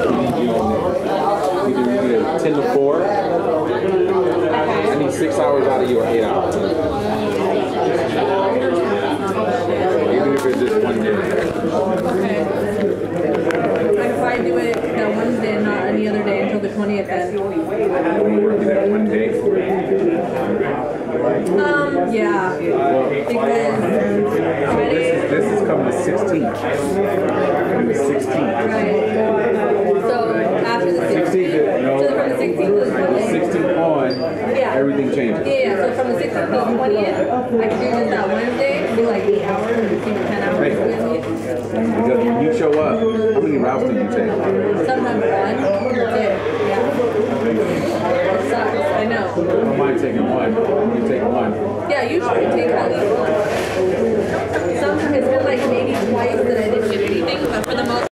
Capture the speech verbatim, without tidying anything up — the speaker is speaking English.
Either ten to four. I need six hours out of you or eight hours. Even if it's just one day. Okay. Like if I do it that Wednesday and not any other day until the twentieth then. I'm working that one day. Um, yeah. Because This is, this is coming to sixteenth. Coming to sixteenth. right. So after the sixteenth, No. so from the sixteenth to the twentieth. sixteenth on, Yeah. everything changes. Yeah, yeah, so from the sixteenth to the twentieth, I can do this that Wednesday, do like eight hours and do ten hours Hey. with me. Because when you show up, how many routes do you take? Sometimes one, two, yeah. It sucks, I know. I don't mind taking one. You take one. Yeah, usually take at least one. Sometimes